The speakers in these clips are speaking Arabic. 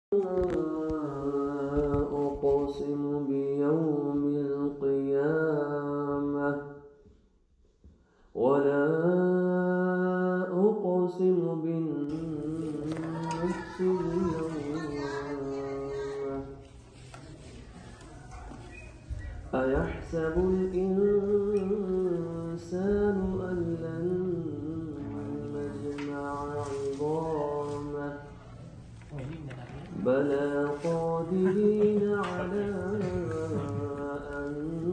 أقسم بيوم القيامة ولا أقسم بالنفس اللوامة أيحسب الإنسان أن لن نجمع عظامه بلى قادرين على أن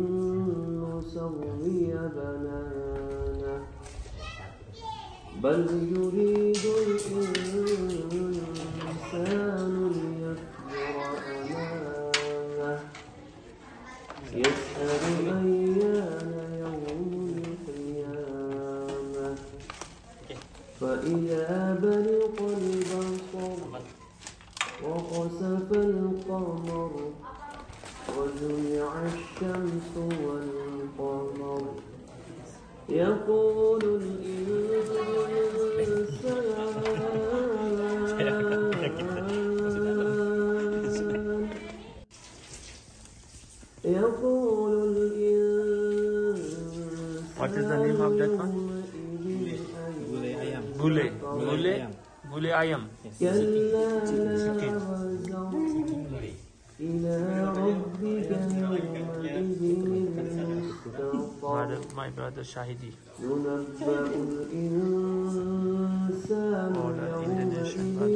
نسوي بنانه بل يريد الإنسان ليفجر أمامه يسأل أيان يوم القيامة فإذا برق البصر وخسف القمر وجمع الشمس والقمر يقول What is the name of that one? Gule ayam. My brother Shahidi. All our Indonesian brothers.